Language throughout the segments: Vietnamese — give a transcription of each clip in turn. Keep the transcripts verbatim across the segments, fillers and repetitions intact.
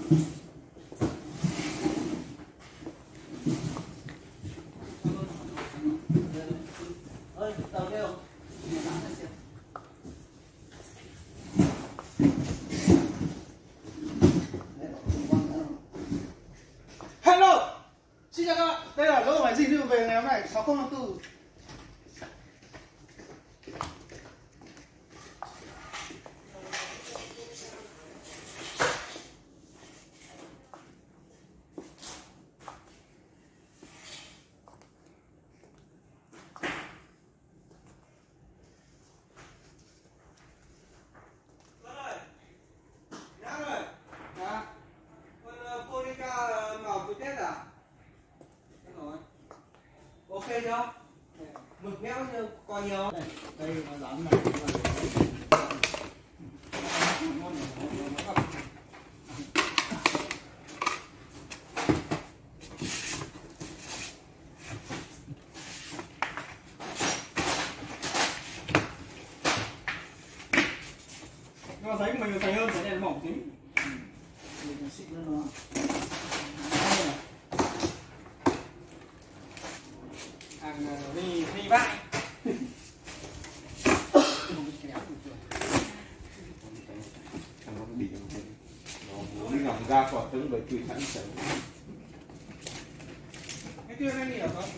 Hello, xin chào các bạn, đây là lỗ máy gì đưa về ngày hôm nay sáu không năm tư. Ok chưa? Mực méo như coi nhiều. Đây, đây nó dám này. Nhưng mà giấy của mình nó dày hơn, giấy này nó mỏng tí. Mình xịn nữa nó. Hàng đi đi vãi. Nó bị nó nó ngầm ra quả trứng bởi chui sẵn sẵn. Cái kia anh hiểu không?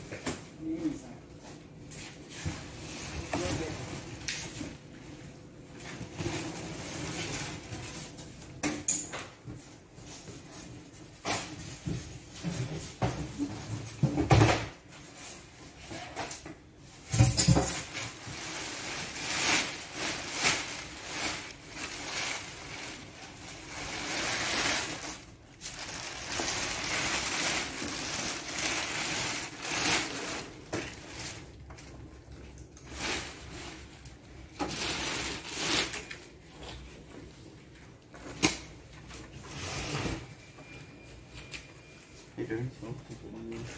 Thì đứng xuống thì cũng như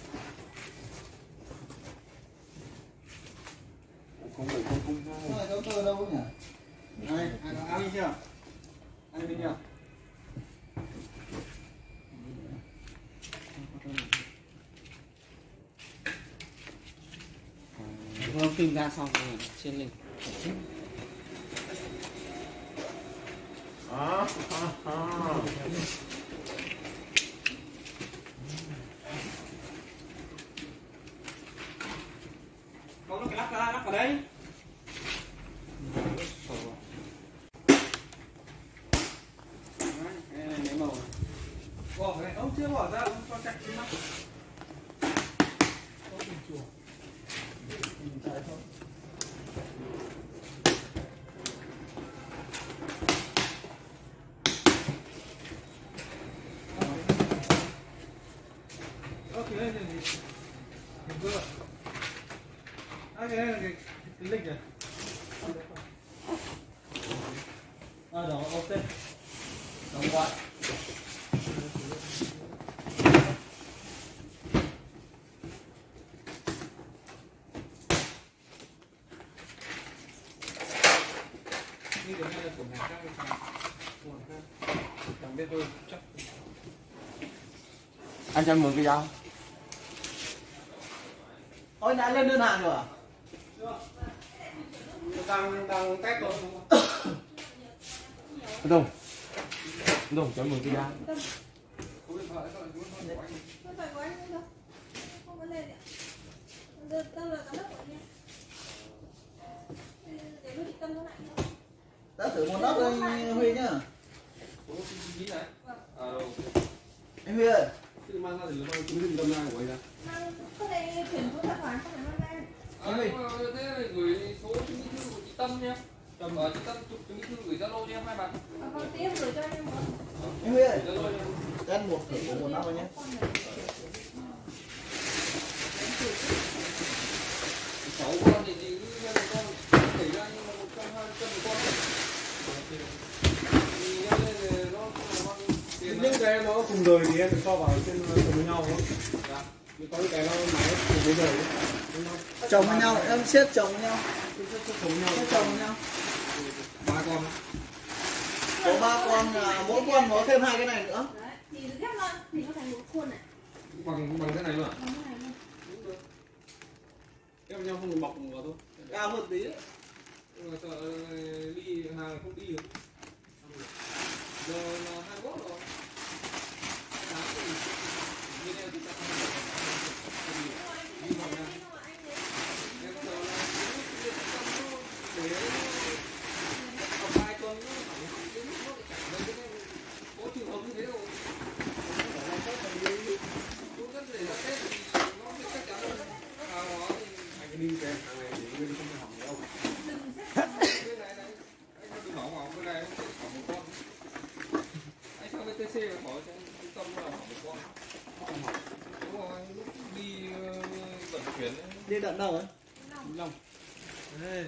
không phải không không Nó là dấu tơ đâu nhỉ? Đây, ăn đi chưa? Ăn đi chưa? Không tìm ra xong rồi trên lên. à, à, à. Có cái lắp ra, lắp vào đây. Đấy, này lấy màu. Bỏ cái này, ông chưa bỏ ra, ông cho chặt trên mắt. Có bình chùa. Mình chạy thôi. Ơ, cái này là gì? Cái vừa. À, cái này là cái, cái lịch này. À, đó, ok. Đóng gọi. Như thế này là của nhà khác hay sao? Của nhà khác. Chẳng biết tôi chắc. Anh cho em mượn cái dao. Ôi, đã lên đơn hàng rồi à? Đang đang cách rồi. Anh Tùng. Anh Tùng cho em mượn cái dao. Không phải của anh đâu. Không có lên ạ. Đâu là giám đốc của anh. Để tôi định tâm nó lại thôi. Đã thử một nắp anh Huy nhá. Vâng. Anh Huy ơi. Mang có thể chuyển số tài khoản không phải mang ra. Anh Huy. Thế gửi số chứng minh thư của chị Tâm nhé. Tầm ở chị Tâm chụp chứng minh thư gửi Zalo cho em hai bạn. Vâng, tí em gửi cho anh em. Anh Huy ơi. Ăn một thử của một nắp vào nhé. Sáu con thì chị cứ nhân con đẩy ra nhưng mà một trăm hai trăm con. Thì nhân lên thì nó không mang tiền. Những cái nó cùng đời thì em phải cho vào trên cùng với nhau thôi. Dạ. Có những cái nó máy cùng với đời chồng với nhau, em xếp chồng với nhau. chồng với nhau. Xếp chồng với nhau. Ba con. Có ba con là mỗi con có thêm hai cái này nữa. thì được ghép lên thì nó thành một khuôn này. Bằng bằng thế này luôn à? Bằng cái này luôn. Đúng rồi. Ép nhau không bọc vào thôi. Cao hơn tí. Nhưng mà sợ đi hàng không đi được. Giờ là hai mươi mốt rồi. Sáng thì như này thì ta không được. Đi vào nhà. Em giờ là cái tâm nó để học hai tuần nó phải học đến nó phải chạy lên cái có trường hợp như thế rồi. Cũng rất để ra Tết thì nó sẽ chắc chắn là hàng hóa thì Anh cái đi kèm hàng này thì nguyên không phải hỏng đâu. cái này này anh đừng hỏng hỏng cái này nó sẽ hỏng một con. Anh sang bên tê xê mà hỏi cho trung tâm là hỏng một con. Đúng rồi, lúc đi vận chuyển Đi tận đâu ấy? Long. Đây.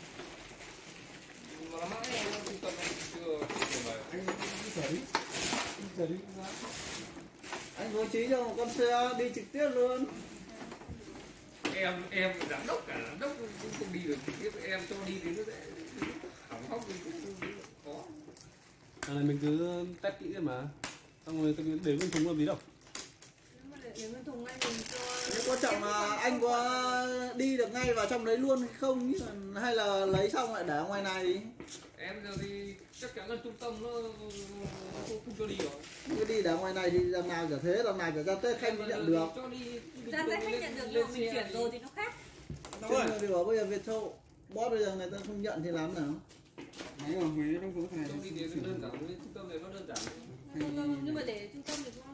mà nó mãi trung tâm anh chưa chưa về. Anh đi sở đi. Đi sở đi. Anh bố trí cho một con xe đi trực tiếp luôn. Em em giám đốc cả giám đốc cũng không đi được tiếp, em cho đi thì nó sẽ hỏng hóc thì cũng khó. Này mình cứ test kỹ mà. Xong rồi tôi để bên thùng làm gì đâu. Nếu mà để để bên thùng này mình cho Nhưng quan trọng là anh có đi được ngay vào trong đấy luôn hay không, hay là lấy xong lại để ở ngoài này đi. Em giờ thì chắc chắn là trung tâm nó không, không cho đi rồi. Cứ đi để ở ngoài này thì đằng nào chả thế, đằng nào chả ra Tết khách mới nhận được. Cho đi ra tới khách nhận được nhưng mà mình chuyển rồi thì nó khác. Chứ mà điều bây giờ Viettel boss bây giờ người ta không nhận thì làm nào? Máy mà mấy trong túi này cho đi thì nó đơn giản, với trung tâm này nó đơn giản. Trung tâm, nhưng mà để trung tâm thì nó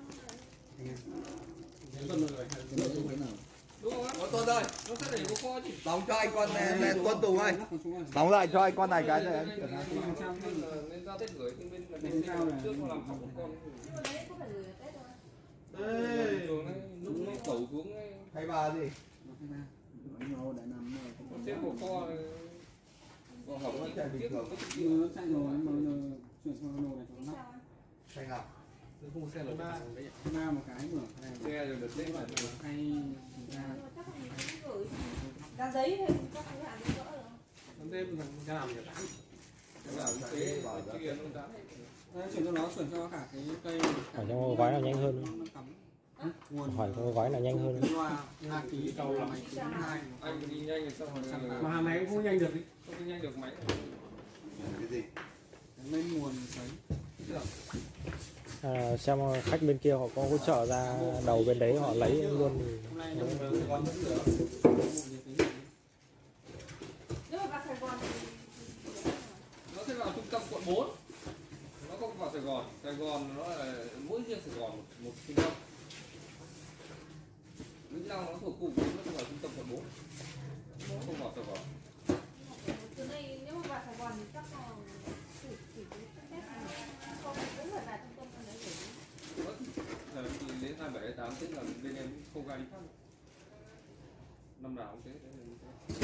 Nếu tuần rồi hay Nó không phải nào. Đúng không? Ủa, Tuấn ơi, Nó sẽ để có kho chứ. đóng cho anh con này, này Tuấn Tùng ơi. Đóng lại cho anh con này cái này. Nên ra Tết gửi thì bên bên trước nó làm hỏng một con. nhưng mà đấy có phải gửi ở Tết rồi. Đây. Thường ấy, lúc nó cẩu xuống ấy, Hay bà gì? Nhau để nằm rồi. nó xếp một kho còn hỏng nó chạy bình thường. nó chạy rồi mà nó chuyển sang nồi này cho nó nắp. Sao anh? Hay nào? Không có xe là ba. Ba một cái nữa. Này. Xe rồi được Đấy đấy là mà. hay ra. Nhưng mà chắc là mình cũng gửi ra giấy thì chắc cũng làm được đỡ rồi. Còn thêm là cái làm được tám. Cái nào cũng thế, cái kia nó dám. Đấy, chuyển cho nó chuyển cho cả cái cây Hỏi trong gói nào nhanh hơn, nó cắm. Nguồn hỏi trong gói nào nhanh hơn. loa hai ký cầu là máy chín hai. Anh đi nhanh thì sao mà Mà hàng này cũng không nhanh được đi. không đi nhanh được máy. Cái gì? Lên nguồn sấy. À, xem khách bên kia họ có hỗ trợ ra đầu bên đấy họ lấy luôn thì Hôm nay nó còn vẫn được. Nếu mà vào Sài Gòn thì Nó sẽ vào trung tâm quận bốn. Nó không vào Sài Gòn. Sài Gòn nó là mỗi riêng Sài Gòn một, một trung tâm. Vĩnh Long nó thuộc cụm, nó sẽ vào trung tâm quận bốn. Nó không vào Sài Gòn. từ đây nếu mà vào Sài Gòn thì chắc là chỉ chỉ cái Tết này không cũng phải là trung tâm ở đấy để Đó, là thì đến hai bảy hai tám tức là bên em không ra đi phát. Năm nào cũng thế. Đấy là như thế.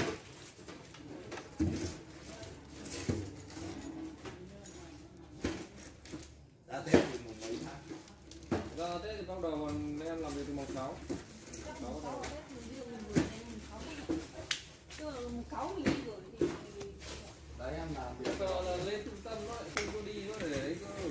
Đã Tết thì mùng mấy tháng? Ra Tết thì bắt đầu bọn em làm việc từ mùng sáu. chắc mùng sáu ở Tết mình đi mình gửi này mùng sáu cũng chứ mà mùng sáu mình đi gửi thì Đấy em làm việc. Bây giờ là lên trung tâm nó lại không có đi, nó để đấy có